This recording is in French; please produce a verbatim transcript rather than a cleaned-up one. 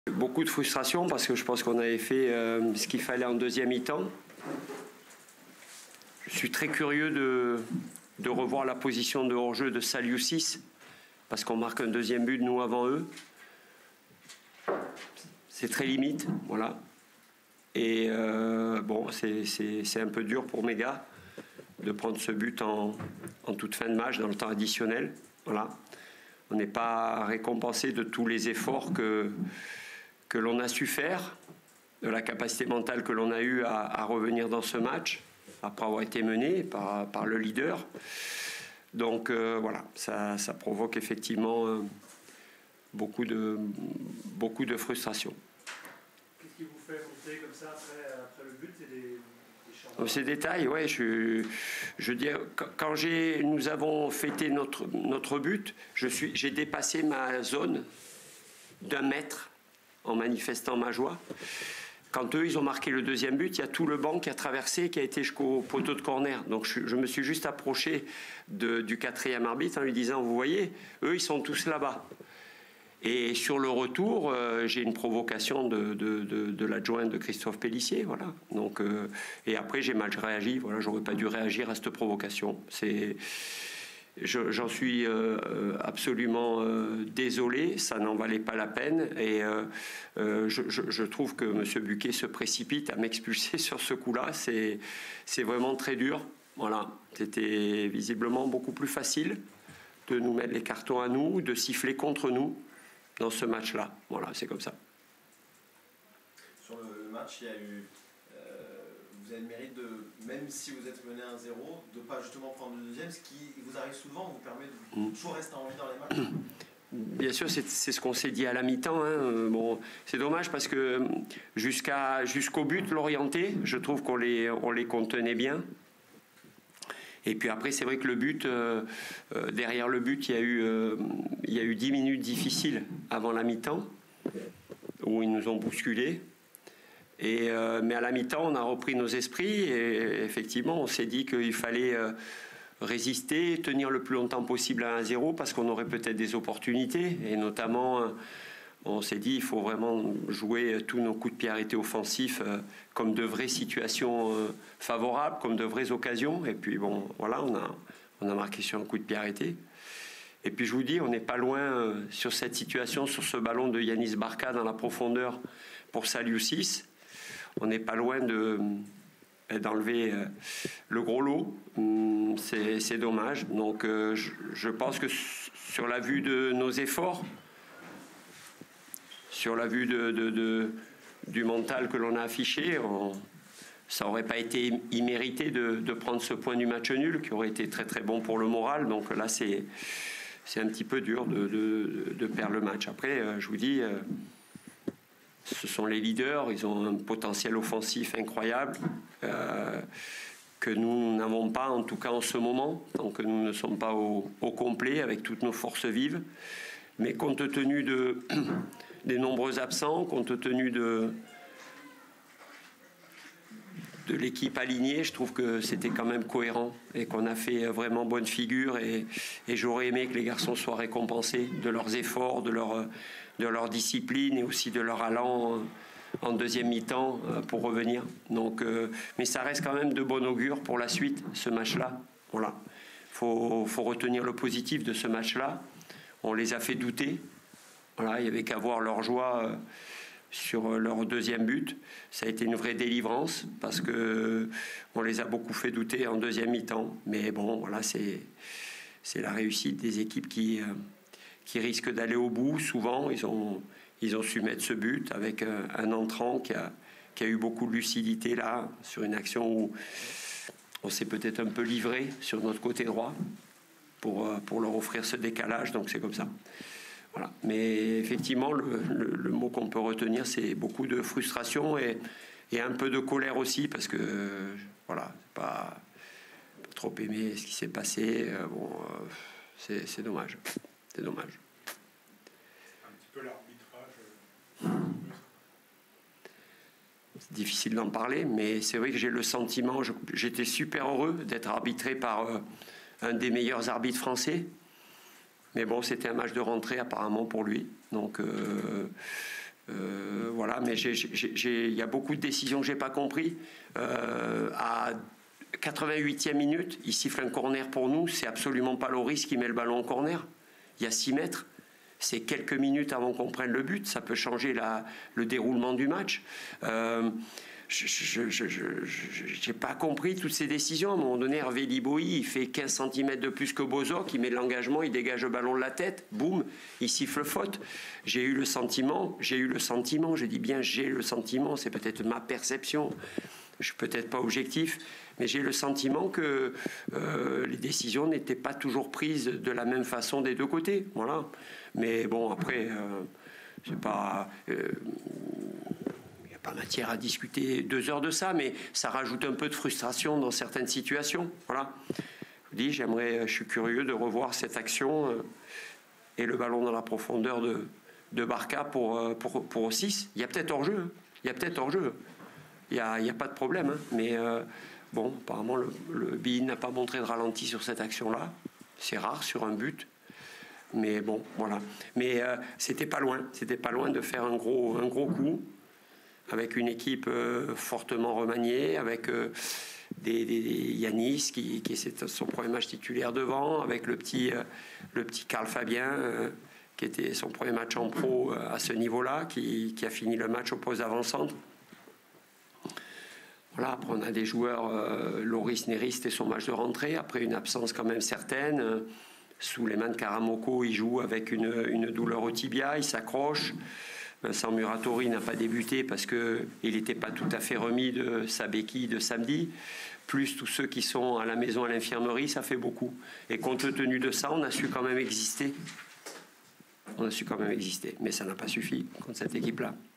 Beaucoup de frustration parce que je pense qu'on avait fait euh, ce qu'il fallait en deuxième mi-temps. Je suis très curieux de, de revoir la position de hors-jeu de Saliou-six parce qu'on marque un deuxième but, nous, avant eux. C'est très limite, voilà. Et euh, bon, c'est un peu dur pour mes gars de prendre ce but en, en toute fin de match, dans le temps additionnel. Voilà. On n'est pas récompensé de tous les efforts que, que l'on a su faire, de la capacité mentale que l'on a eue à, à revenir dans ce match, après avoir été mené par, par le leader. Donc euh, voilà, ça, ça provoque effectivement euh, beaucoup, de, beaucoup de frustration. Qu'est-ce qui vous fait monter comme ça après, après le but? C'est des, des Ces détails, ouais, je, je veux dire, quand j'ai, nous avons fêté notre, notre but, je suis, j'ai dépassé ma zone d'un mètre en manifestant ma joie. Quand eux, ils ont marqué le deuxième but, il y a tout le banc qui a traversé, qui a été jusqu'au poteau de corner. Donc je, je me suis juste approché de, du quatrième arbitre en lui disant, vous voyez, eux, ils sont tous là-bas. Et sur le retour, euh, j'ai une provocation de, de, de, de l'adjoint de Christophe Pélissier, voilà. Donc, euh, et après, j'ai mal réagi. Voilà, j'aurais pas dû réagir à cette provocation. C'est, j'en suis euh, absolument euh, désolé. Ça n'en valait pas la peine. Et euh, euh, je, je, je trouve que M. Buquet se précipite à m'expulser sur ce coup-là. C'est, c'est vraiment très dur. Voilà, c'était visiblement beaucoup plus facile de nous mettre les cartons à nous, de siffler contre nous dans ce match-là. Voilà, c'est comme ça. Sur le match, il y a eu, euh, vous avez le mérite de, même si vous êtes mené un zéro, de ne pas justement prendre le deuxième, ce qui vous arrive souvent, vous permet de mmh. toujours rester en vie dans les matchs. Bien sûr, c'est ce qu'on s'est dit à la mi-temps. Hein. Bon, c'est dommage parce que jusqu'à, jusqu'au but, l'orienté, je trouve qu'on les, on les contenait bien. Et puis après, c'est vrai que le but, euh, euh, derrière le but, il y a eu, euh, il y a eu dix minutes difficiles avant la mi-temps, où ils nous ont bousculés. Et, euh, mais à la mi-temps, on a repris nos esprits et effectivement, on s'est dit qu'il fallait euh, résister, tenir le plus longtemps possible à un zéro parce qu'on aurait peut-être des opportunités. Et notamment, euh, on s'est dit qu'il faut vraiment jouer tous nos coups de pied arrêtés offensifs euh, comme de vraies situations euh, favorables, comme de vraies occasions. Et puis bon, voilà, on a, on a marqué sur un coup de pied arrêté. Et puis je vous dis, on n'est pas loin euh, sur cette situation, sur ce ballon de Yanis Barca dans la profondeur pour Saliou-six. On n'est pas loin de, d'enlever euh, le gros lot. Hum, c'est, c'est dommage. Donc euh, je, je pense que sur la vue de nos efforts, sur la vue de, de, de, du mental que l'on a affiché, on, ça n'aurait pas été immérité de, de prendre ce point du match nul, qui aurait été très très bon pour le moral. Donc là, c'est, c'est un petit peu dur de, de, de perdre le match. Après, je vous dis, ce sont les leaders, ils ont un potentiel offensif incroyable, euh, que nous n'avons pas, en tout cas en ce moment, tant que nous ne sommes pas au, au complet, avec toutes nos forces vives. Mais compte tenu de... des nombreux absents, compte tenu de, de l'équipe alignée, je trouve que c'était quand même cohérent et qu'on a fait vraiment bonne figure et, et j'aurais aimé que les garçons soient récompensés de leurs efforts, de leur, de leur discipline et aussi de leur allant en deuxième mi-temps pour revenir. Donc, euh, mais ça reste quand même de bon augure pour la suite, ce match-là. Voilà. Faut, faut retenir le positif de ce match-là. On les a fait douter. Voilà, il n'y avait qu'à voir leur joie euh, sur leur deuxième but. Ça a été une vraie délivrance parce que on les a beaucoup fait douter en deuxième mi-temps. Mais bon, voilà, c'est c'est la réussite des équipes qui, euh, qui risquent d'aller au bout. Souvent, ils ont, ils ont su mettre ce but avec un, un entrant qui a, qui a eu beaucoup de lucidité là, sur une action où on s'est peut-être un peu livré sur notre côté droit pour, pour leur offrir ce décalage. Donc c'est comme ça. Voilà. Mais effectivement, le, le, le mot qu'on peut retenir, c'est beaucoup de frustration et, et un peu de colère aussi, parce que euh, voilà, pas, pas trop aimé ce qui s'est passé. Euh, bon, euh, c'est, c'est dommage. C'est dommage. Un petit peu l'arbitrage. C'est difficile d'en parler, mais c'est vrai que j'ai le sentiment, je, j'étais super heureux d'être arbitré par euh, un des meilleurs arbitres français. Mais bon, c'était un match de rentrée apparemment pour lui. Donc, euh, Euh, voilà, mais il y a beaucoup de décisions que je n'ai pas compris. Euh, à quatre-vingt-huitième minute, il siffle un corner pour nous. C'est absolument pas Loris qui met le ballon au corner. Il y a six mètres. C'est quelques minutes avant qu'on prenne le but. Ça peut changer la, le déroulement du match. Euh, je n'ai pas compris toutes ces décisions. À un moment donné, Hervé Liboy, il fait quinze centimètres de plus que Bozoc, il met l'engagement, il dégage le ballon de la tête, boum, il siffle faute. J'ai eu le sentiment, j'ai eu le sentiment, je dis bien j'ai le sentiment, c'est peut-être ma perception, je suis peut-être pas objectif, mais j'ai le sentiment que euh, les décisions n'étaient pas toujours prises de la même façon des deux côtés. Voilà. Mais bon, après, euh, c'est pas... Euh, pas matière à discuter deux heures de ça, mais ça rajoute un peu de frustration dans certaines situations. Voilà. Je vous dis, j'aimerais, je suis curieux de revoir cette action euh, et le ballon dans la profondeur de, de Barca pour, euh, pour, pour six. Il y a peut-être hors-jeu. Hein. Il y a peut-être hors-jeu. Il n'y a, il y a pas de problème. Hein. Mais euh, bon, apparemment, le, le B I N n'a pas montré de ralenti sur cette action-là. C'est rare sur un but. Mais bon, voilà. Mais euh, c'était pas loin. C'était pas loin de faire un gros, un gros coup, avec une équipe euh, fortement remaniée, avec euh, des, des, des Yanis qui, qui c'est son premier match titulaire devant, avec le petit, euh, le petit Carl Fabien euh, qui était son premier match en pro euh, à ce niveau-là, qui, qui a fini le match au poste d'avant-centre. Voilà, après on a des joueurs, euh, Loris Néris, c'était son match de rentrée, après une absence quand même certaine. Euh, Souleymane Karamoko, il joue avec une, une douleur au tibia, il s'accroche. Vincent Muratori n'a pas débuté parce qu'il n'était pas tout à fait remis de sa béquille de samedi. Plus tous ceux qui sont à la maison à l'infirmerie, ça fait beaucoup. Et compte tenu de ça, on a su quand même exister. On a su quand même exister. Mais ça n'a pas suffi contre cette équipe-là.